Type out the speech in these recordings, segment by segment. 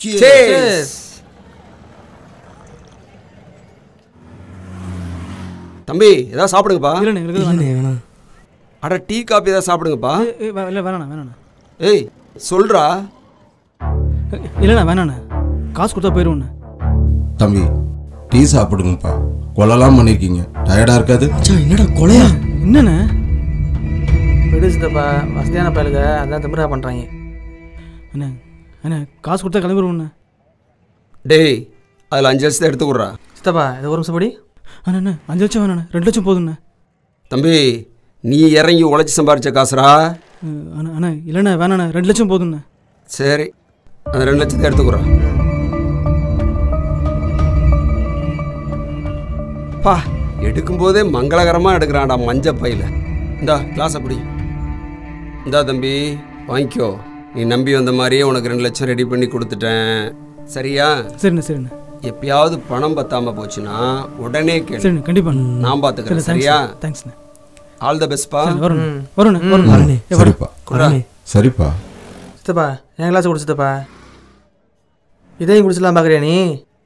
தம்பி ஏதாவது சாப்பிடுங்கப்பா. வேணாம். அட டீ காபி ஏதாவது சாப்பிடுங்கப்பா. இல்லை வேணாண்ணா. ஏய் சொல்றா. இல்லைண்ணா வேணாண்ணா, காசு கொடுத்தா போயிடுவோண்ணா. தம்பி டீ சாப்பிடுங்கப்பா. கொலைலாம் பண்ணியிருக்கீங்க, டயர்டாக இருக்காது? என்னடா கொலையா? என்னண்ணே விடுச்சுதப்பா, வசதியான பயலுங்க அதான் திமிரா பண்ணுறாங்க. அண்ணா அண்ணா காசு கொடுத்தா கிளம்பிடுவோண்ணா. டேய் அதில் 5 லட்சத்தை எடுத்து கொடுறா. சித்தப்பா இது ஒரு நிமிஷம் படி. அண்ணா 5 லட்சம் வேணாண்ணா, 2 லட்சம் போதுண்ணா. தம்பி நீ இறங்கி உழைச்சி சம்பாரிச்ச காசுரா. அண்ணா இல்லைண்ணா வேணாண்ணா, 2 லட்சம் போதுண்ணா. சரி அந்த 2 லட்சத்தை எடுத்துக்கிறோம். பா எடுக்கும்போதே மங்களகரமாக எடுக்கிறான்டா மஞ்ச பையில். இந்தா கிளாஸ் அப்படி இந்தா தம்பி வாங்கிக்கோ. நீ நம்பி வந்த மாதிரியே உனக்கு 2 லட்சம் ரெடி பண்ணி கொடுத்துட்டேன். சரியா? சரிண்ணா. எப்பயாவது பணம் பத்தாம போச்சுன்னா உடனே கேளு. சரிண்ணா கண்டிப்பா நான் பார்த்துக்கிறேன். சரியா? தேங்க்ஸ்ண்ணா. ஆல் த பெஸ்ட் பா. சரிப்பா சரிப்பா. சித்தப்பா என் கிளாஸ் குடிச்சிட்டப்பா, இதையும் குடிச்சிடலாம் பார்க்குறியா நீ?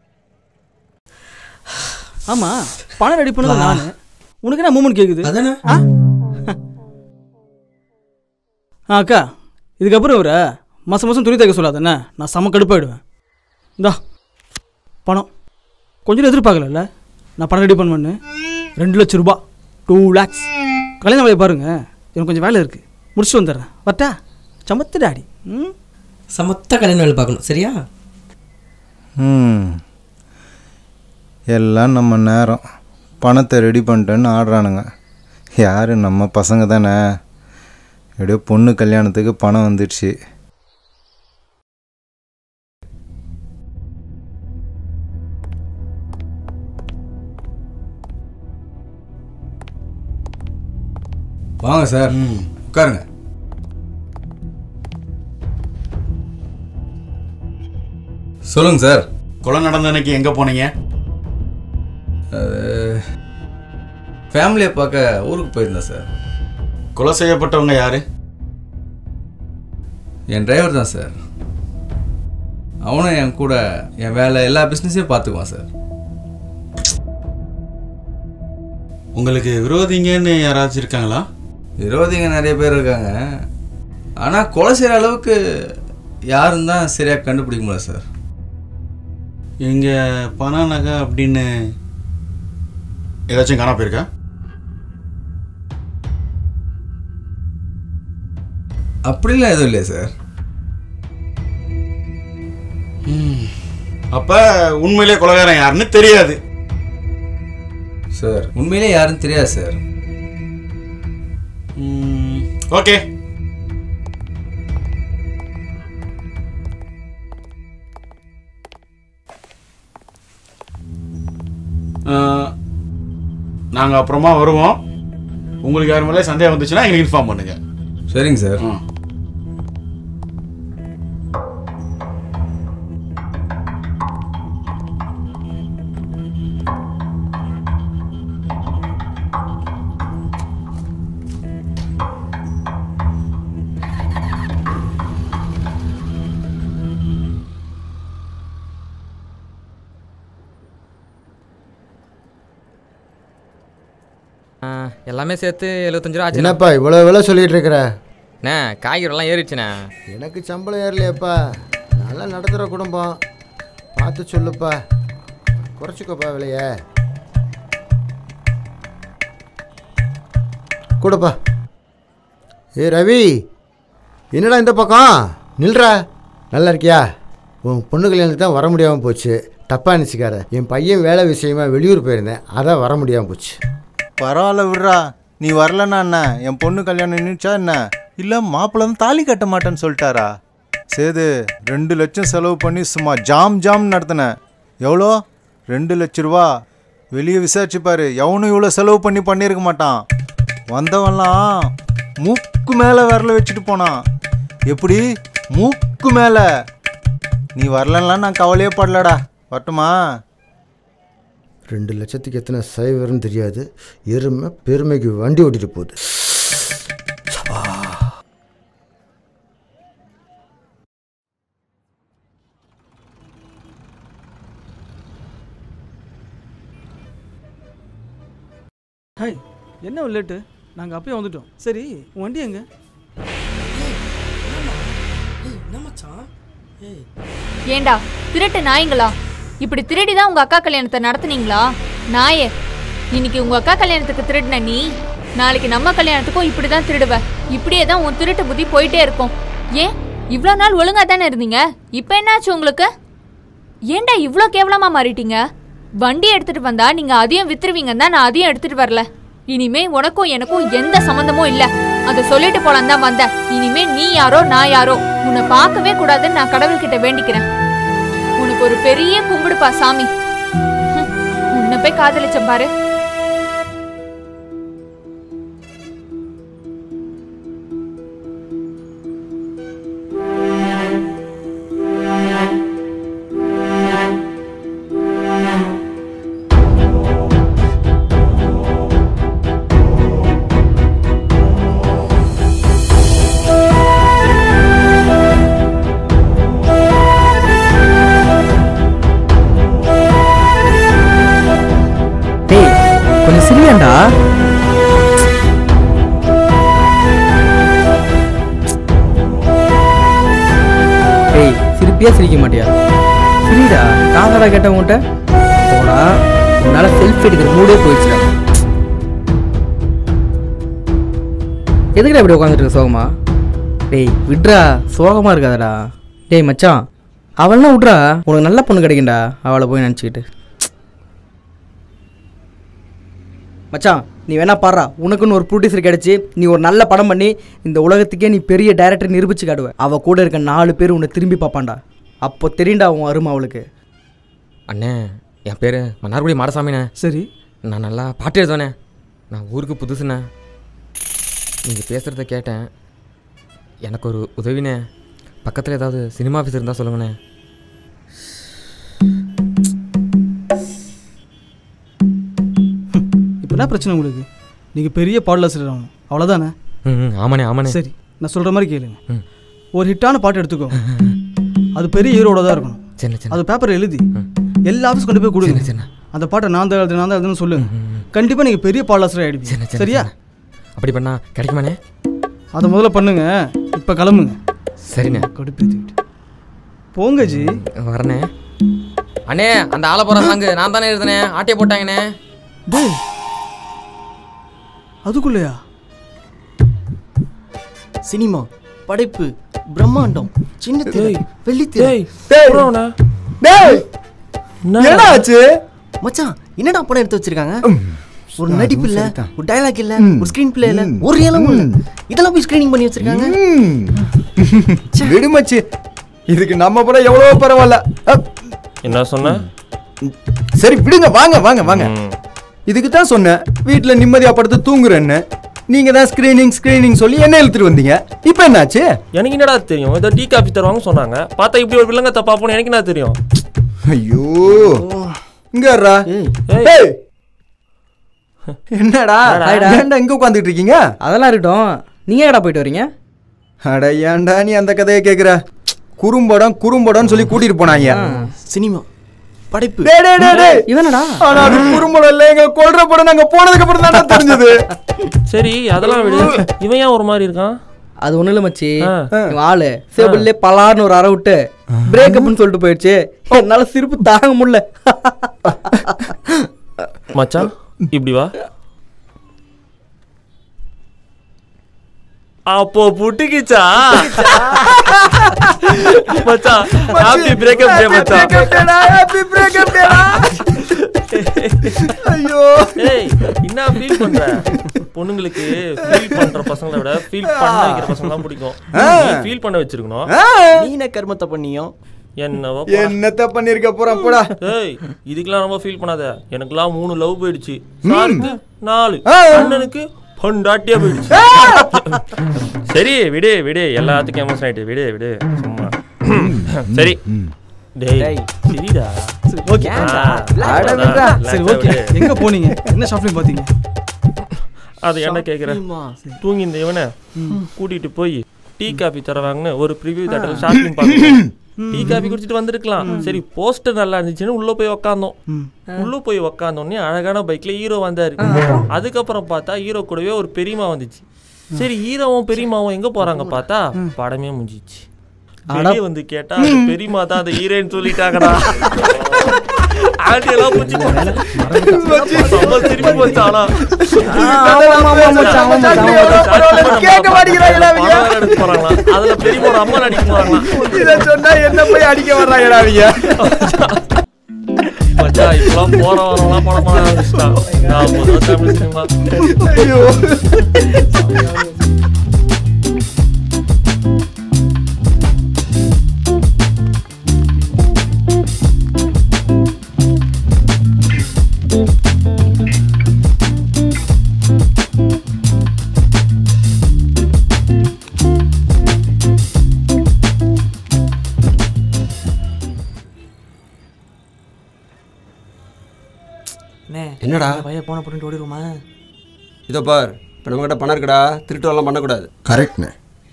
ஆமாம் பணம் ரெடி பண்ணதான் நான். உனக்கு என்ன மூமெண்ட் கேட்குது? அதானே. அக்கா இதுக்கப்புறம் இவரை மாதம் துணி தைக்க சொல்லாதானே, நான் செம கடுப்பாயிடுவேன். இந்தா பணம் கொஞ்சம் எதிர்பார்க்கல, நான் பணம் ரெடி பண்ணுவேன்னு. 2 லட்சம் ரூபா, 2 lakhs. கல்யாணம் வேலையை பாருங்க, எனக்கு கொஞ்சம் வேலை இருக்குது, முடிச்சுட்டு வந்துடுறேன். வரட்டா? சமத்து டாடி. சமத்த கல்யாணம் வேலை பார்க்கணும். சரியா? எல்லாம் நம்ம நேரம். பணத்தை ரெடி பண்ணிட்டேன்னு ஆடுறானுங்க. யார் நம்ம பசங்க தானே. எப்படியோ பொண்ணு கல்யாணத்துக்கு பணம் வந்துடுச்சு. வாங்க சார், உட்காருங்க. சொல்லுங்க சார். கொலை நடந்த அன்னைக்கு எங்கே போனீங்க? ஃபேமிலியை பார்க்க ஊருக்கு போயிருந்தேன் சார். கொலை செய்யப்பட்டவங்க யாரு? என் டிரைவர் தான் சார். அவனும் என் கூட என் வேலை எல்லா பிஸ்னஸையும் பார்த்துக்குவான் சார். உங்களுக்கு விரோதிங்கன்னு யாராச்சும் இருக்காங்களா? விரோதிங்க நிறைய பேர் இருக்காங்க, ஆனால் கொலை செய்கிற அளவுக்கு யாருன்னு தான் சரியாக கண்டுபிடிக்க முடியல சார். இங்கே பண நகை அப்படின்னு ஏதாச்சும் காணா போயிருக்கா? அப்படிலாம் எதுவும் இல்லையா சார்? அப்போ உண்மையிலே கொலைகாரன் யாருன்னு தெரியாது சார். உண்மையிலே யாருன்னு தெரியாது சார். ஓகே. நாங்கள் அப்புறமா வருவோம். உங்களுக்கு யார் மேலே சந்தேகம் வந்துச்சுன்னா எங்களுக்கு இன்ஃபார்ம் பண்ணுங்க. சரிங்க சார். எல்லாமே சேர்த்து 75 ரூபா ஆச்சு. என்னப்பா இவ்வளோ விலை சொல்லிட்டு இருக்கிற? அண்ணே காய்கறிலாம் ஏறிடுச்சுண்ணே. எனக்கு சம்பளம் ஏறலையப்பா. நல்லா நடத்துகிற குடும்பம், பார்த்து சொல்லுப்பா, குறைச்சிக்கோப்பா விலைய. கூடப்பா. ஏ ரவி, என்னடா இந்த பக்கம் நில்றா. நல்லா இருக்கியா? உன் பொண்ணு கல்யாணத்துக்கு தான் வர முடியாமல் போச்சு. தப்பாக நினச்சிக்கார. என் பையன் வேலை விஷயமா வெளியூர் போயிருந்தேன், அதான் வர முடியாமல் போச்சு. பரவாயில்ல விட்றா. நீ வரலன்னா என்ன, என் பொண்ணு கல்யாணம் நின்றுச்சா என்ன? இல்லை மாப்பிள்ளை வந்து தாலி கட்ட மாட்டேன்னு சொல்லிட்டாரா? சேது 2 லட்சம் செலவு பண்ணி சும்மா ஜாம் நடத்தினேன். எவ்வளோ? 2 லட்ச ரூபா. வெளியே விசாரிச்சுப்பாரு, எவனும் இவ்வளோ செலவு பண்ணியிருக்க மாட்டான். வந்தவன்லாம் மூக்கு மேலே விரல வச்சுட்டு போனான். எப்படி? மூக்கு மேலே. நீ வரலன்னா நான் கவலையே படலடா. வரட்டுமா? 2 லட்சத்துக்கு எத்தனை சைவர்னு தெரியாது. எருமை பெருமைக்கு வண்டி ஓட்டிட்டு போகுது. ஹாய், என்ன லேட்டு? நாங்கள் அப்பயே வந்துட்டோம். சரி, உன் வண்டி எங்க? என்ன மச்சான்? ஏண்டா திருட்டு நாய்ங்களா, இப்படி திருடி தான் உங்க அக்கா கல்யாணத்தை நடத்துனீங்களா? நாயே, இன்னைக்கு உங்க அக்கா கல்யாணத்துக்கு திருடின நீ நாளைக்கு நம்ம கல்யாணத்துக்கும் இப்படி தான் திருடுவ. இப்படியே தான் உன் திருட்டு புத்தி போயிட்டே இருக்கும். ஏன் இவ்வளோ நாள் ஒழுங்கா தானே இருந்தீங்க, இப்போ என்னாச்சு உங்களுக்கு? ஏண்டா இவ்வளோ கேவலமா மாறிட்டீங்க? வண்டி எடுத்துட்டு வந்தா நீங்க அதையும் வித்துருவீங்கன்னு தான் நான் அதையும் எடுத்துட்டு வரல. இனிமே உனக்கும் எனக்கும் எந்த சம்மந்தமும் இல்ல. அதை சொல்லிட்டு போலாம் தான் வந்தேன். இனிமே நீ யாரோ நான் யாரோ உன்னை பார்க்கவே கூடாதுன்னு நான் கடவுள்கிட்ட வேண்டிக்கிறேன். உனக்கு ஒரு பெரிய கும்பிடுப்பா சாமி. உன்னை போய் காதலிச்ச பாரு. சிரியாண்டா. டேய் சிரிப்பியா சிரிக்க மாட்டியா? சிரிடா. காதடா கேட்டவங்கிட்ட போடா. உன்னால செல்ஃபி எடுக்கிற மூடே போயிடுச்சுடா. எதுக்குடா இப்படி உட்காந்துட்டு இருக்க சோகமா? டேய் விட்றா, சோகமா இருக்காதடா. டேய் மச்சான், அவள்னா விட்றா, உனக்கு நல்ல பொண்ணு கிடைக்கும்டா. அவளை போய் நினச்சிக்கிட்டு மச்சான் நீ வேணா பாடுறா. உனக்குன்னு ஒரு ப்ரொடியூசர் கிடச்சி நீ ஒரு நல்ல படம் பண்ணி இந்த உலகத்துக்கே நீ பெரிய டைரக்டர் நிரூபிச்சு காடுவ. அவள் கூட இருக்க 4 பேர் உன்னை திரும்பி பார்ப்பான்டா. அப்போ தெரியுண்டா உன் அருமை அவளுக்கு. அண்ணே, என் பேர் மன்னார்குடி மாடசாமிண்ணே. சரி, நான் நல்லா பாட்டு எழுதுவேண்ணே. நான் ஊருக்கு புதுசுண்ணே. நீங்கள் பேசுகிறத கேட்டேன். எனக்கு ஒரு உதவிண்ணே. பக்கத்தில் ஏதாவது சினிமா ஆஃபீஸ் இருந்தால் சொல்லுங்கண்ணே. என்ன பிரச்சனை உங்களுக்கு? நீங்கள் பெரிய பாடலாசிரியர் ஆகணும், அவ்வளோதானே? ஆமாண்ணே ஆமாண்ணே. சரி, நான் சொல்கிற மாதிரி கேளுங்க. ஒரு ஹிட்டான பாட்டு எடுத்துக்கோ. அது பெரிய ஹீரோட தான் இருக்கணும். சரி, அது பேப்பர் எழுதி எல்லா ஆஃபீஸ் கொண்டு போய் கொடுங்க. அந்த பாட்டை நான் தான் எழுதுன்னு சொல்லுங்க. கண்டிப்பாக நீங்கள் பெரிய பாடலாசிரியர் ஆகிடுவீங்க. சரியா? அப்படி பண்ணா கிடைக்குமாண்ணே? அதை முதல்ல பண்ணுங்க. இப்போ கிளம்புங்க. சரிண்ணே. கடுப்பேற்றிக்கிட்டு போங்க ஜி. வரண்ணே. அண்ணே, அந்த ஆளை போகிற சாங்கு நான் தானே எழுதுனே. ஆட்டையை போட்டாங்கண்ணே. டேய், அதுக்குள்ளையா? சினிமா படைப்பு பிரம்மாண்டம் சின்ன திரை வெள்ளி திரை. என்னாச்சு மச்சான்? என்னடா படம் எடுத்து வச்சிருக்காங்க? ஒரு நடிப்பு இல்ல, ஒரு டயலாக் இல்ல, ஒரு ஸ்கிரீன் பிளே இல்ல, ஒரு ஏலம் இல்ல. இதெல்லாம் போய் ஸ்கிரீனிங் பண்ணி வச்சிருக்காங்க. விடுமச்சு, இதுக்கு நம்ம படம் எவ்வளவு பரவாயில்ல. என்ன சொன்ன? சரி விடுங்க, வாங்க வாங்க வாங்க. இதுக்கு தான் சொன்னேன் வீட்டில் நிம்மதியாக படுத்து தூங்குறேன்னு. நீங்கள் தான் ஸ்க்ரீனிங் சொல்லி என்ன இழுத்துட்டு வந்தீங்க. இப்போ என்னாச்சு? எனக்கு என்னடா தெரியும்? ஏதோ டீ காஃபி தருவாங்க சொன்னாங்க. பார்த்தா இப்படி ஒரு வில்லங்க தப்பா போன எனக்கு என்ன தெரியும்? ஐயோ, இங்கடா. என்னடா ஏன்டா இங்கே உட்காந்துட்டு இருக்கீங்க? அதெல்லாம் இருக்கட்டும், நீங்கள் ஏடா போயிட்டு வரீங்க? அட ஏன்டா நீ அந்த கதையை கேட்குற? குறும்படம்னு சொல்லி கூட்டிட்டு போனாங்க. சினிமா படைப்பு. இவனடா? ஆனா அது குறும்படம் இல்ல, எங்க கொல்ற படம். நாங்க போனதுக்கு அப்புறம் தான் தெரிஞ்சது. சரி அதெல்லாம் விடு. இவன் ஏன் ஒரு மாதிரி இருக்கான்? அது ஒண்ணு இல்ல மச்சி, ஆளு சேபிள்லே பலார்னு ஒரு அரை விட்டு பிரேக்கப்னு சொல்லிட்டு போயிடுச்சு. என்னால சிரிப்பு தாங்க முடியல. மச்சான் இப்படி வா. அப்போ புட்டிக்கிச்சா மச்சான்? ஹாப்பி பிரேக்கப் டே மச்சான். Happy breakup day. ஐயோ, ஏய் என்ன ஃபீல் பண்ற? பொண்ணுங்களுக்கு ஃபீல் பண்ற பசங்களை விட ஃபீல் பண்ண வைக்கிற பசங்க தான் பிடிக்கும். நீ ஃபீல் பண்ண வச்சிருக்கணும். நீ என்ன கர்மத்தை பண்ணியோ? என்னத்த பண்ணிருக்க போறா போடா. ஏய் இதுக்கெல்லாம் ரொம்ப ஃபீல் பண்ணாத. எனக்குலாம் 3 லவ் போயிடுச்சு. சாருக்கு 4, அண்ணனுக்கு பொண்டாட்டியா போயிடுச்சு. சரி விடு விடு, எல்லாத்துக்கும் எமோஷன் ஆயிட்டு. விடு விடு சும்மா. சரி டேய் சரிடா. ஓகே சரி ஓகே. எங்க போனீங்க? என்ன ஷாப்பிங் பாத்தீங்க? அது என்ன கேக்குறேன்? தூங்கி இந்த இவனை கூட்டிட்டு போய் டீ காஃபி தரவாங்கன்னு ஒரு ப்ரிவியூ தேட்டர்ல ஷாப்பிங் பார்க்க டீ காபி குடிச்சிட்டு வந்திருக்கலாம். சரி போஸ்டர் நல்லா இருந்துச்சுன்னு உள்ள போய் உக்காந்தோம். உள்ள போய் உக்காந்தோடனே அழகான பைக்ல ஹீரோ வந்தாரு. அதுக்கப்புறம் பார்த்தா ஹீரோ கூடவே ஒரு பெரியமா வந்துச்சு. சரி ஹீரோவும் பெரியமாவும் எங்க போறாங்க பார்த்தா படமே முடிஞ்சிச்சு. வெளியே வந்து கேட்டா பெரியமா தான் அந்த ஹீரோன்னு சொல்லிட்டாங்கடா. ஆண்டியெல்லாம் பூச்சி திருப்பி போச்சானா அதுல பெரியமா ஒரு அம்மா நடிக்க போறாங்களா சொன்னா என்ன போய் அடிக்க வர்றாங்கடா மச்சா இப்பெல்லாம் போற வரலாம் படம் ஆரம்பிச்சிட்டான். தமிழ் சினிமா என்னடா பையன் போன போட்டு ஓடிடுமா? இதோ பார், இப்போ நம்மகிட்ட பணம் இருக்குடா, திருட்டு எல்லாம் பண்ணக்கூடாது. கரெக்ட்ண்ணே.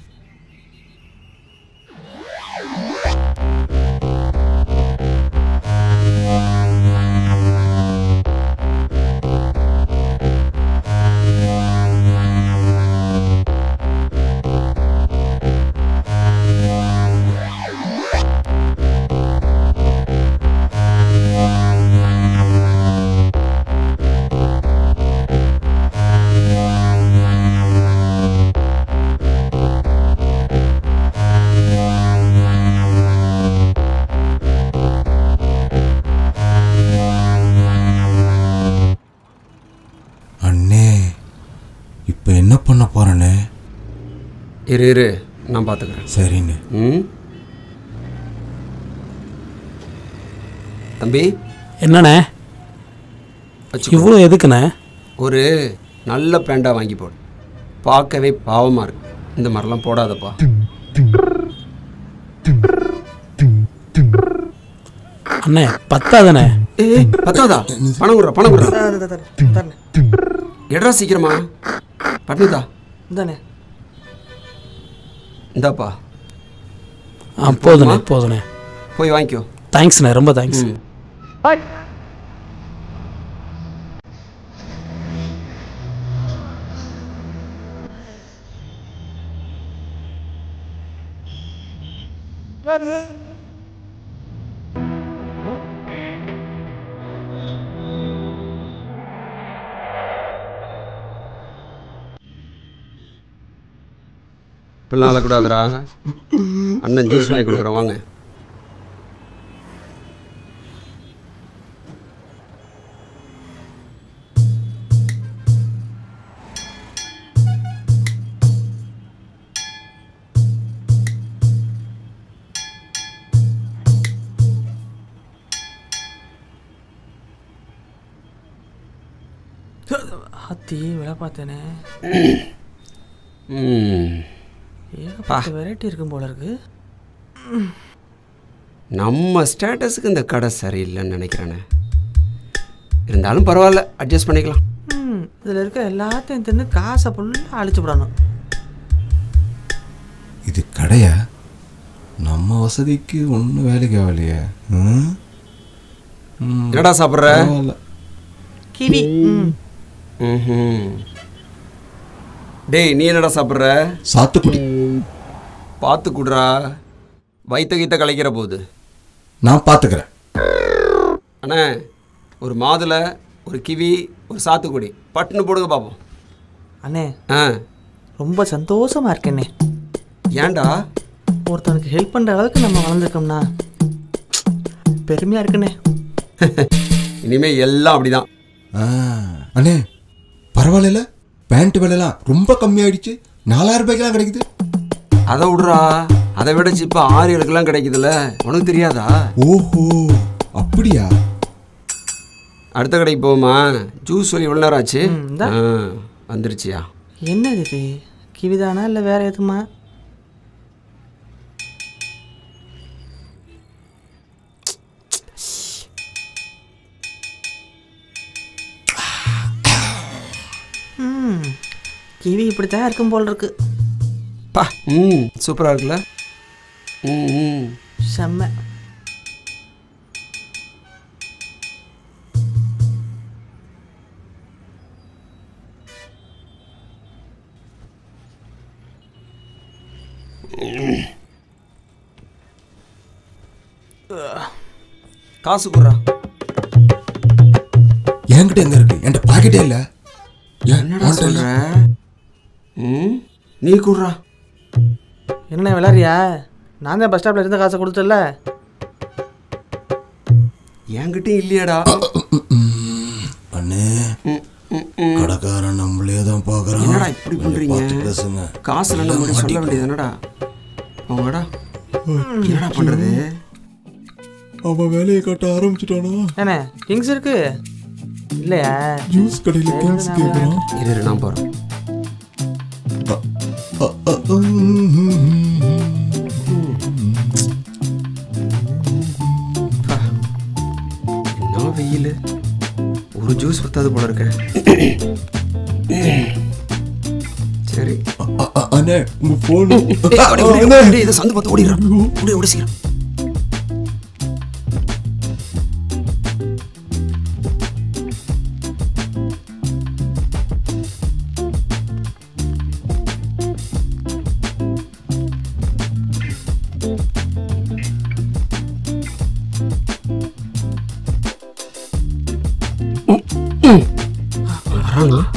இரு நான் பார்த்துக்கிறேன். சரிண்ணே. தம்பி என்னண்ணே இவ்வளோ எதுக்குண்ணே? ஒரு நல்ல பேண்டாக வாங்கி போடு. பார்க்கவே பாவமாக இருக்கு. இந்த மாதிரிலாம் போடாதப்பா. அண்ணே பத்தாதண்ணே. பத்தாதா? பணம் கொடுறா, பணம் கொடுறா. எட்ரா சீக்கிரமா பண்ணிதா. இந்தாண்ணே இந்தாப்பா. போதுண்ணே போதுண்ணே. போய் வாங்கிக்கோ. தேங்க்ஸ்ண்ணே, ரொம்ப தேங்க்ஸ். இப்பெல்லாம் அழக்கூடாதுரா. அண்ணன் ஜூஸ் வாங்கி கொடுக்குறோம் வாங்க. ஹத்தி விலை பார்த்தேனே. வெரைட்டி இருக்கும் போல இருக்கு. நம்ம ஸ்டேட்டஸுக்கு இந்த கடை சரியில்லைன்னு நினைக்கிறேனே. இருந்தாலும் பரவாயில்ல, அட்ஜஸ்ட் பண்ணிக்கலாம். இதில் இருக்க எல்லாத்தையும் தின்னு காசை ஃபுல்லாக அழிச்சு விடணும். இது கடையா? நம்ம வசதிக்கு ஒன்றும் வேலைக்கு ஆகலையே. என்னடா சாப்பிட்ற? கிவி. டேய் நீ என்னடா சாப்பிட்ற? சாத்துக்குடி. பார்த்து குடுறா, வயிற்ற கீத்த கலைக்கிற போது. நான் பார்த்துக்கிறேன். அண்ணே ஒரு மாதுளை, ஒரு கிவி, ஒரு சாத்துக்குடி பட்டுன்னு போடுங்க பார்ப்போம். அண்ணே ரொம்ப சந்தோஷமா இருக்கேண்ணே. ஏன்டா? ஒருத்தனுக்கு ஹெல்ப் பண்ணுற அளவுக்கு நம்ம வளர்ந்துருக்கோம்னா பெருமையாக இருக்குண்ணே. இனிமேல் எல்லாம் அப்படிதான். அண்ணே பரவாயில்ல, பேண்ட் விலைலாம் ரொம்ப கம்மியாயிடுச்சு. 4000 ரூபாய்க்கெல்லாம் கிடைக்குது. அதை விடுறா, அதை விட இப்போ 6,000 கிடைக்குதுல்ல, உனக்கு தெரியாதா? ஓஹோ அப்படியா? அடுத்த கடைக்கு போமா. ஜூஸ் சொல்லி எவ்வளோ நேரம் ஆச்சு? வந்துருச்சியா? என்னது இது? கிவிதானா இல்லை வேற எதுமா? கிவி இப்படி தான் இருக்கும் போல் இருக்கு. பா சூப்பராக இருக்குல்ல. செம்ம. காசு குடுறா. என்கிட்ட எங்க இருக்கு? என்கிட்ட பாக்கெட்டே இல்ல. என்னடா சொல்ற? நீ குடுறா. என்ன விளையாடுறியா? நான் தான் பஸ் ஸ்டாப்ல இருந்த காசை கொடுத்தல. என்கிட்ட இல்லையாடா. அண்ணே கடைக்காரன் நம்மளே தான் பாக்குறான். என்னடா இப்படி பண்றீங்க? காசு நல்ல முடி சொல்ல வேண்டியது என்னடா? அவங்கடா என்னடா பண்றது? அவன் வேலையை கட்ட ஆரம்பிச்சிட்டானா? என்ன கிங்ஸ் இருக்கு இல்லையா? ஜூஸ் கடையில கிங்ஸ் கேக்குறான். இரு நான் போறேன். என்ன வெயில், ஒரு ஜூஸ் பத்தாது போல இருக்க. சரி அண்ணே உங்க போன் இதை சந்து பார்த்து ஓடிடுறான். ஓடி சீக்கிரம். வராங்க.